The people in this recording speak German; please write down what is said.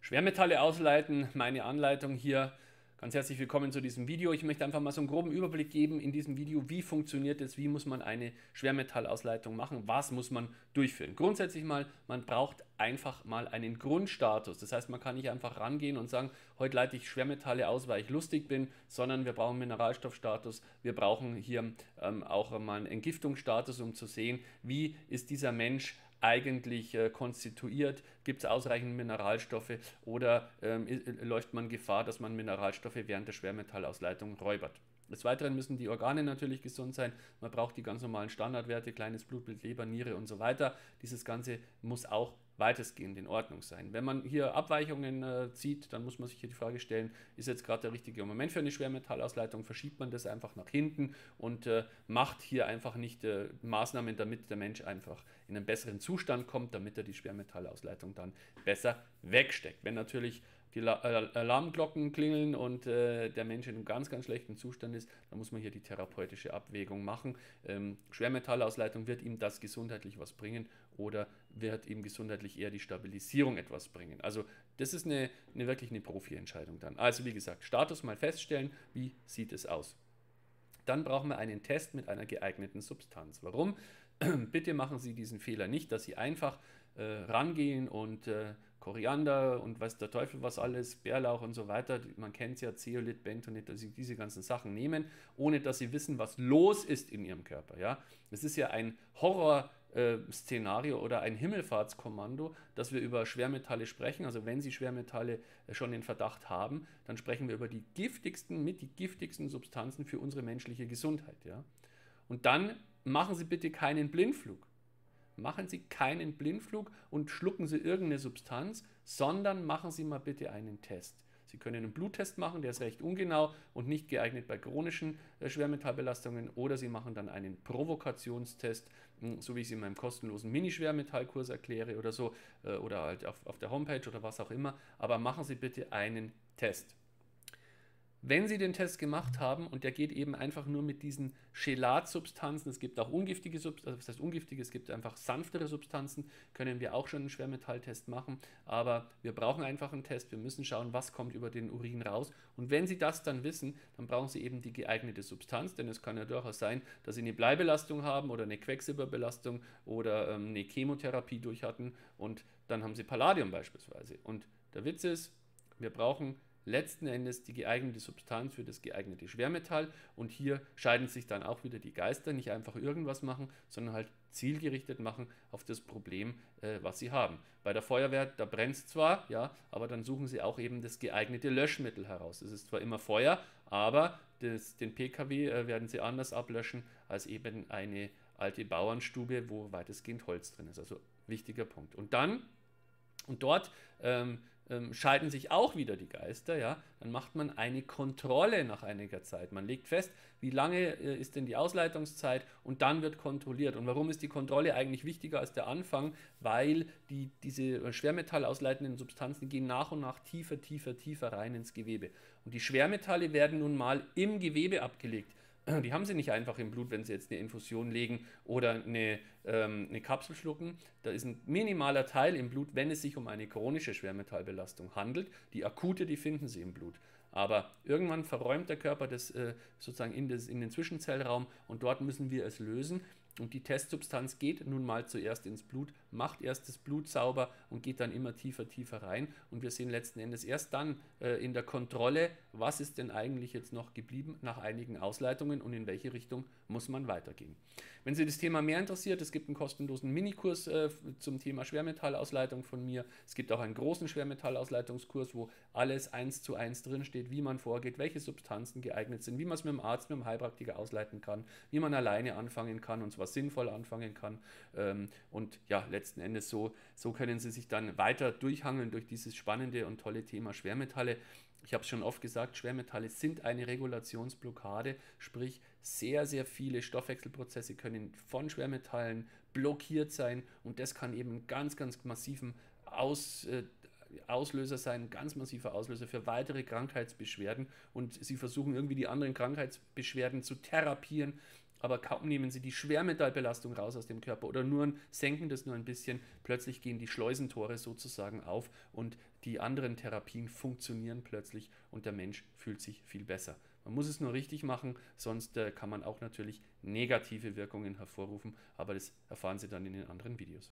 Schwermetalle ausleiten, meine Anleitung hier. Ganz herzlich willkommen zu diesem Video. Ich möchte einfach mal so einen groben Überblick geben in diesem Video, wie funktioniert es, wie muss man eine Schwermetallausleitung machen, was muss man durchführen. Grundsätzlich mal, man braucht einfach mal einen Grundstatus. Das heißt, man kann nicht einfach rangehen und sagen, heute leite ich Schwermetalle aus, weil ich lustig bin, sondern wir brauchen Mineralstoffstatus, wir brauchen hier auch mal einen Entgiftungsstatus, um zu sehen, wie ist dieser Mensch eigentlich konstituiert, gibt es ausreichend Mineralstoffe oder läuft man Gefahr, dass man Mineralstoffe während der Schwermetallausleitung räubert. Des Weiteren müssen die Organe natürlich gesund sein. Man braucht die ganz normalen Standardwerte, kleines Blutbild, Leber, Niere und so weiter. Dieses Ganze muss auch weitestgehend in Ordnung sein. Wenn man hier Abweichungen zieht, dann muss man sich hier die Frage stellen, ist jetzt gerade der richtige Moment für eine Schwermetallausleitung? Verschiebt man das einfach nach hinten und macht hier einfach nicht Maßnahmen, damit der Mensch einfach in einen besseren Zustand kommt, damit er die Schwermetallausleitung dann besser wegsteckt. Wenn natürlich die Alarmglocken klingeln und der Mensch in einem ganz, ganz schlechten Zustand ist, dann muss man hier die therapeutische Abwägung machen. Schwermetallausleitung, wird ihm das gesundheitlich was bringen oder wird ihm gesundheitlich eher die Stabilisierung etwas bringen? Also das ist wirklich eine Profi-Entscheidung dann. Also wie gesagt, Status mal feststellen, wie sieht es aus? Dann brauchen wir einen Test mit einer geeigneten Substanz. Warum? Bitte machen Sie diesen Fehler nicht, dass Sie einfach rangehen und Koriander und weiß der Teufel was alles, Bärlauch und so weiter, man kennt es ja, Zeolit, Bentonit, dass Sie diese ganzen Sachen nehmen, ohne dass Sie wissen, was los ist in Ihrem Körper. Ja? Das ist ja ein Horrorszenario oder ein Himmelfahrtskommando, dass wir über Schwermetalle sprechen. Also wenn Sie Schwermetalle schon in Verdacht haben, dann sprechen wir über die giftigsten Substanzen für unsere menschliche Gesundheit. Ja? Und dann machen Sie bitte keinen Blindflug. Machen Sie keinen Blindflug und schlucken Sie irgendeine Substanz, sondern machen Sie mal bitte einen Test. Sie können einen Bluttest machen, der ist recht ungenau und nicht geeignet bei chronischen Schwermetallbelastungen, oder Sie machen dann einen Provokationstest, so wie ich es in meinem kostenlosen Mini-Schwermetallkurs erkläre oder so, oder halt auf der Homepage oder was auch immer, aber machen Sie bitte einen Test. Wenn Sie den Test gemacht haben und der geht eben einfach nur mit diesen Chelatsubstanzen, es gibt auch ungiftige Substanzen, was heißt ungiftige, es gibt einfach sanftere Substanzen, können wir auch schon einen Schwermetalltest machen, aber wir brauchen einfach einen Test, wir müssen schauen, was kommt über den Urin raus, und wenn Sie das dann wissen, dann brauchen Sie eben die geeignete Substanz, denn es kann ja durchaus sein, dass Sie eine Bleibelastung haben oder eine Quecksilberbelastung oder eine Chemotherapie durch hatten und dann haben Sie Palladium beispielsweise. Und der Witz ist, wir brauchen letzten Endes die geeignete Substanz für das geeignete Schwermetall, und hier scheiden sich dann auch wieder die Geister, nicht einfach irgendwas machen, sondern halt zielgerichtet machen auf das Problem, was sie haben. Bei der Feuerwehr, da brennt es zwar, ja, aber dann suchen sie auch eben das geeignete Löschmittel heraus. Es ist zwar immer Feuer, aber den PKW werden sie anders ablöschen als eben eine alte Bauernstube, wo weitestgehend Holz drin ist. Also wichtiger Punkt. Und dort scheiden sich auch wieder die Geister, ja, dann macht man eine Kontrolle nach einiger Zeit. Man legt fest, wie lange ist denn die Ausleitungszeit, und dann wird kontrolliert. Und warum ist die Kontrolle eigentlich wichtiger als der Anfang? Weil diese schwermetallausleitenden Substanzen gehen nach und nach tiefer rein ins Gewebe. Und die Schwermetalle werden nun mal im Gewebe abgelegt. Die haben sie nicht einfach im Blut, wenn sie jetzt eine Infusion legen oder eine Kapsel schlucken. Da ist ein minimaler Teil im Blut, wenn es sich um eine chronische Schwermetallbelastung handelt. Die akute, die finden sie im Blut. Aber irgendwann verräumt der Körper das sozusagen in den Zwischenzellraum, und dort müssen wir es lösen. Und die Testsubstanz geht nun mal zuerst ins Blut, macht erst das Blut sauber und geht dann immer tiefer rein. Und wir sehen letzten Endes erst dann in der Kontrolle, was ist denn eigentlich jetzt noch geblieben nach einigen Ausleitungen und in welche Richtung muss man weitergehen. Wenn Sie das Thema mehr interessiert, es gibt einen kostenlosen Minikurs zum Thema Schwermetallausleitung von mir. Es gibt auch einen großen Schwermetallausleitungskurs, wo alles 1:1 drinsteht, wie man vorgeht, welche Substanzen geeignet sind, wie man es mit dem Arzt, mit dem Heilpraktiker ausleiten kann, wie man alleine anfangen kann und zwar sinnvoll anfangen kann. Und ja, letzten Endes so können Sie sich dann weiter durchhangeln durch dieses spannende und tolle Thema Schwermetalle. Ich habe es schon oft gesagt, Schwermetalle sind eine Regulationsblockade, sprich sehr, sehr viele Stoffwechselprozesse können von Schwermetallen blockiert sein, und das kann eben ganz, ganz massiven Auslöser sein, ganz massiver Auslöser für weitere Krankheitsbeschwerden, und sie versuchen irgendwie die anderen Krankheitsbeschwerden zu therapieren, aber kaum nehmen Sie die Schwermetallbelastung raus aus dem Körper oder senken das nur ein bisschen, plötzlich gehen die Schleusentore sozusagen auf und die anderen Therapien funktionieren plötzlich und der Mensch fühlt sich viel besser. Man muss es nur richtig machen, sonst kann man auch natürlich negative Wirkungen hervorrufen, aber das erfahren Sie dann in den anderen Videos.